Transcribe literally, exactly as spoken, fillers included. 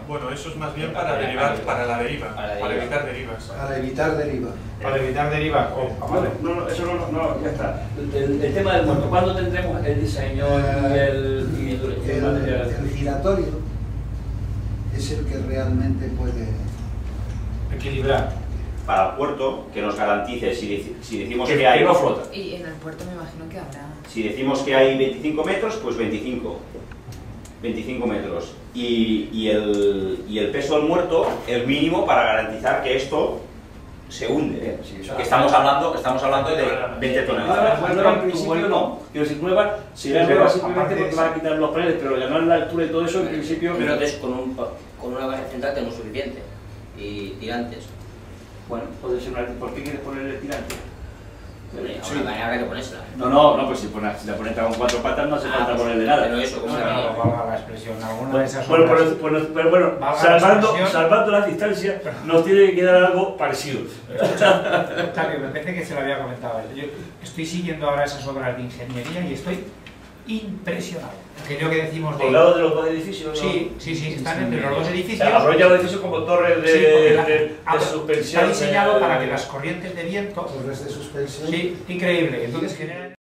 Bueno, eso es más bien para derivar, para la deriva, para, la para deriva. evitar derivas. Para evitar deriva. Para evitar derivas. Oh, vale. No, no, eso no, no, ya está. El, el tema del muerto, ¿cuándo tendremos el diseño y el, y el, y el El, material? el giratorio es el que realmente puede Equilibrar. Para el puerto, que nos garantice, si, dec- si decimos Que, que hay... que no flota. Y en el puerto me imagino que habrá. Si decimos que hay veinticinco metros, pues veinticinco. veinticinco metros. Y, y, el, y el peso del muerto, el mínimo para garantizar que esto se hunde. ¿eh? Sí, eso Que estamos hablando, estamos hablando de veinte toneladas. Nueva, nueva en principio no. Quiero decir, nueva, si la nueva simplemente porque van a quitar los paneles, pero ya no es la altura y todo eso, en principio... Pero entonces con, un, con una base central tenemos suficiente. Y tirantes. Bueno, puede ser una... ¿Por qué quieres ponerle tirante? Hombre, Sí. ahora habrá que ponérsela. No, no, no, pues si, pones, si la pones con cuatro patas no hace Ah, falta pues, ponerle nada. Pero eso, ¿cómo se No, llama? no, valga la expresión. Alguna de Bueno, esas bueno, obras- pero, pero, pero bueno, Valga la salvando, expresión. salvando las distancias, nos tiene que quedar algo parecido. Octavio, me parece que se lo había comentado él. Yo estoy siguiendo ahora esas obras de ingeniería y estoy impresionado. Aquello que decimos de... Por lado de los dos edificios, ¿no? Sí, sí, sí, están entre los dos O edificios. sea, aprovecha los edificios como torres de, Sí, porque la- de, de ah, suspensión. está diseñado de- para que las corrientes de viento... torres de suspensión. Sí, increíble. Entonces generan...